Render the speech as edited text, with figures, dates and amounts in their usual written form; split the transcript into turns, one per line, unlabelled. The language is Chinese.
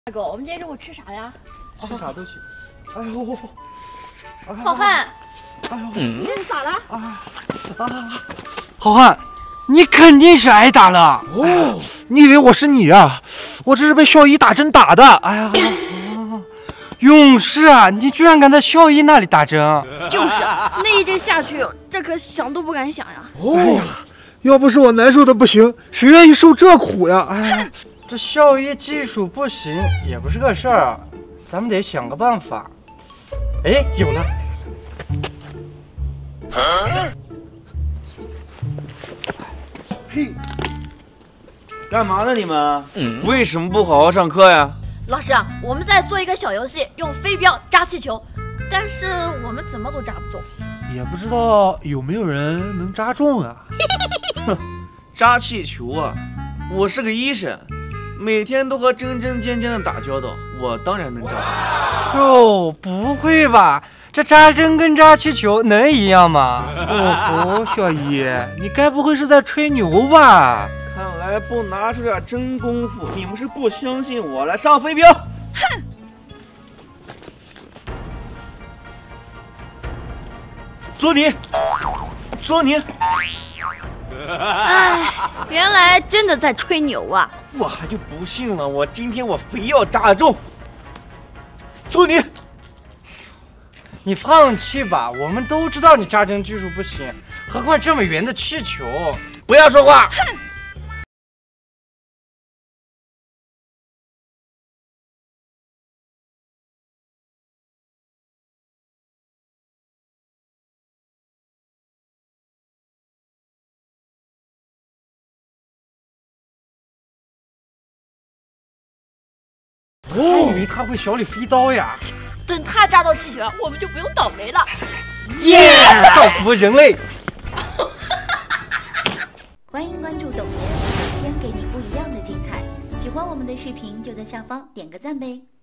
大哥，我们今天中午吃啥呀？
吃啥都行。哎呦，
好汉，
哎呦，
你这是咋了？
好汉，你肯定是挨打了。
哦，你以为我是你啊？我这是被校医打针打的。哎呀，
勇士啊，你居然敢在校医那里打针？
就是那一针下去，这可想都不敢想呀。
哎呀，要不是我难受的不行，谁愿意受这苦呀？哎呀，
这校医技术不行也不是个事儿啊，咱们得想个办法。哎，有了！
嘿，
干嘛呢你们？为什么不好好上课呀？
老师啊，我们在做一个小游戏，用飞镖扎气球，但是我们怎么都扎不中。
也不知道有没有人能扎中啊？
哼，扎气球啊！我是个医生，每天都和针针尖尖的打交道，我当然能扎。
哟，不会吧？这扎针跟扎气球能一样吗？
哦吼，小姨，你该不会是在吹牛吧？
看来不拿出点真功夫，你们是不相信我。来上飞镖！哼！捉你！捉你！
哎，原来真的在吹牛啊！
我还就不信了，我今天我非要扎得中。捉你！
你放弃吧，我们都知道你扎针技术不行，何况这么圆的气球。
不要说话！
还以为他会小李飞刀呀！
等他扎到气球，我们就不用倒霉了。
耶！造福人类！
欢迎关注董爷，每天给你不一样的精彩。喜欢我们的视频就在下方点个赞呗。